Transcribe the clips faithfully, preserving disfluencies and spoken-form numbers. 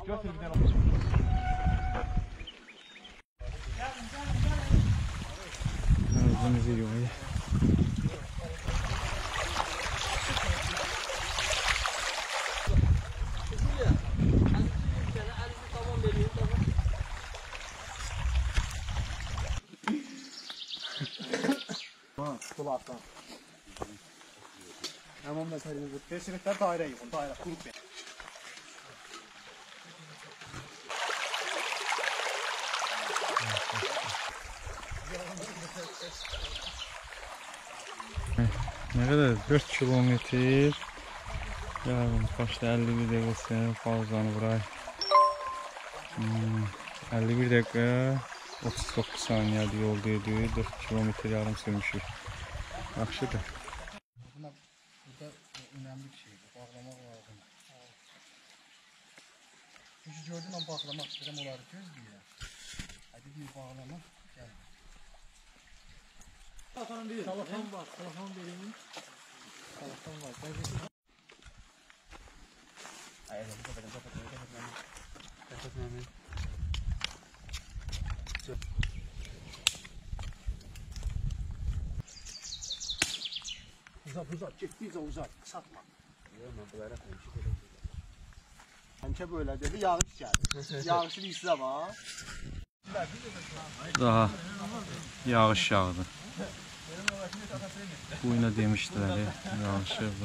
Götür bir dənə. Özümüzü yoğuyor. Kulaktan. Hemen mesela bu kesinlikle daire yıkın, daire kurup yani. Ne kadar? dört kilometre. Yarın başta elli bir dakika pauzanı bırak. Hmm, elli bir dakika otuz dokuz saniyede yol dedi. dört kilometre yarım sürmüşük. Yaxşıdır. Burada önemli bir şey. Bağlamak lazım. Çünkü gördüğüm an bağlamak istedim onları göz diye. Hadi bir bağlamak. Gel. Telefon değil. Telefon var. Telefon vereyim. Telefon var. Hayır, kapatalım, kapatalım, kapatalım. Kapatalım. Uzat, uzat, ciddice uzat, satma. Yok, ben böyle konuşuyorum. Hemşe böyle dedi, yağış geldi. Yağışın iyisi var. Daha yağış yağdı. Bu yine demiştiler ya, yağış yağdı.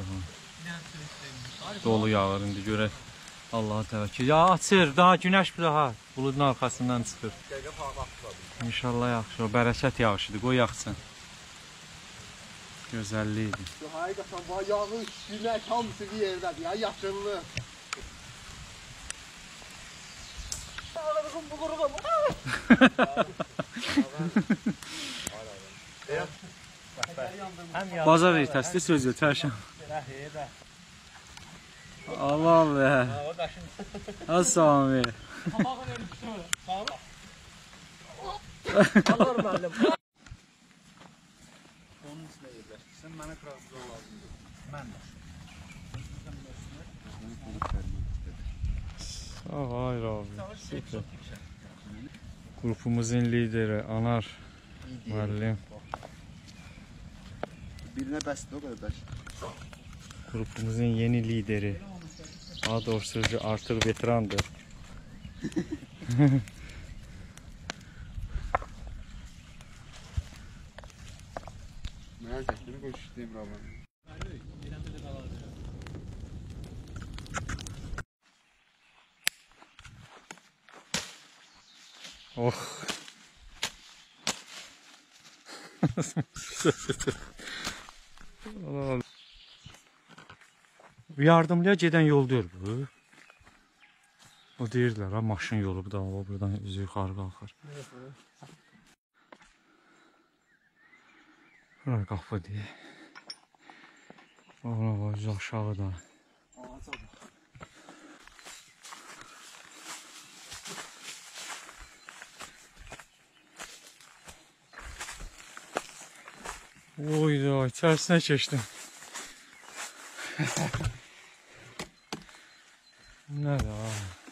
Dolu yağar indi görək. Allah'a təvəkkül. Ya açır, daha güneş bir daha buludun arkasından çıxır. İnşallah yaxşı, o bərəkət yağışıdır, qoy yaxsın. Gözəlliyidir. Haydasan, bu yağış, güneş hamısı bir yerdedir ya, yaşınlı. Ağırlıqım bulurum. Bazar ertəsi söz yeterşəm. Allah be. Asami. Alır müəllim. Onun içində yerləşdirsən, mənə krasızdan lazımdır. Mən də. Sağ ol, hayır abi. Süper. Grupumuzun lideri Anar müəllim. Birine bəsdir o kadar bəs. Grupumuzun yeni lideri. Daha doğrusu artık veterandır. Mən çəkdiyini qoy işləyim Ravan. Oh. Yardımlıya gedən yol deyil bu. O deyirlər ha, maşın yolu bu da, o buradan üzü yuxarı qalxır. Bura qapı deyil. Bura var, üzü aşağıda. Oyda, içərisinə keçdim. Nədir ha?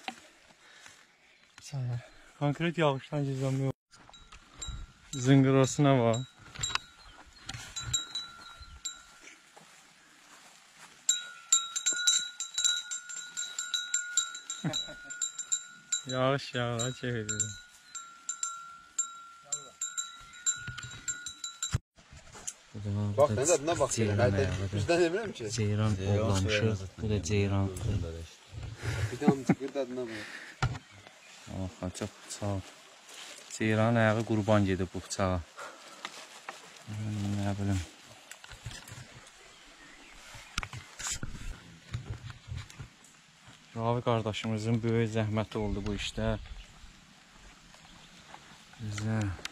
Konkret yağışdan gizlənmə yox. Zıngırasına var. Yağış yağla çevirdim. Bak ne adına bak. Bizden emirəm ki. Ceyran ovlamışıq. Bu da ceyran. Bir tane tıkır adına bak. Oha, çox sağ ol. Ceyranın ayağı qurban gedib bu bıçağa. Nə bilim. Ravi qardaşımızın böyük zəhməti oldu bu işdə. Bizə